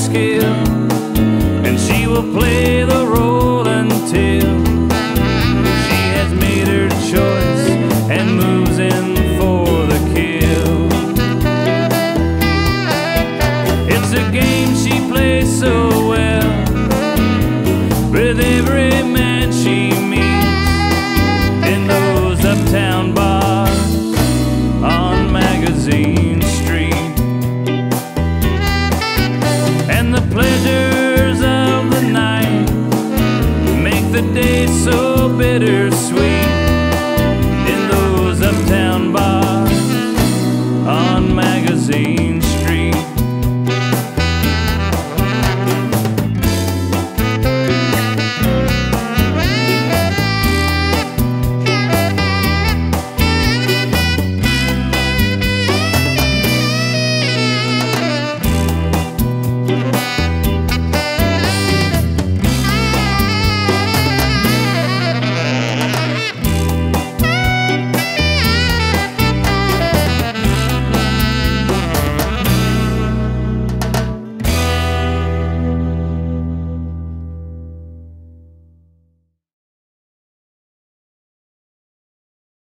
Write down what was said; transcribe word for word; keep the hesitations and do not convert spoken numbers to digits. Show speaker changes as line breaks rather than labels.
skill, and she will play the role until she has made her choice and moves in for the kill. It's a game she plays so well with every man she meets in those uptown bars on Magazine Street. And the pleasures of the night make the day so bittersweet.